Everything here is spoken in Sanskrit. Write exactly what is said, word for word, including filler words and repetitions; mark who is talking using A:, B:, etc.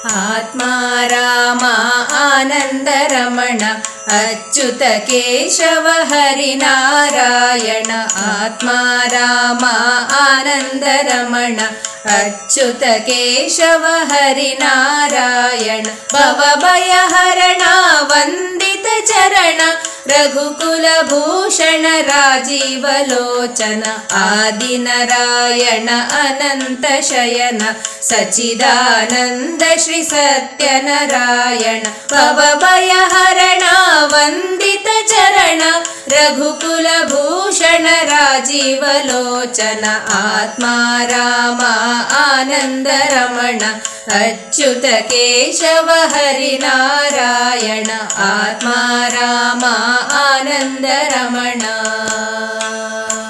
A: आत्मा राम आनन्दरमण अच्युत केशव हरिनारायण आत्मा राम आनन्दरमण अच्युत केशव हरिनारायण भवभयहरण वन्दित चरण रघुकुलभूषण राजीवलोचन आदिनारायण अनंत शयन सच्चिदानंद श्री सत्यनारायण भवभयहरण वन्दित चरण रघुकुलभूषण राजीवलोचन आत्मा राम आनन्दरमण अच्युत केशव हरिनारायण आत्मा राम आनन्दरमण।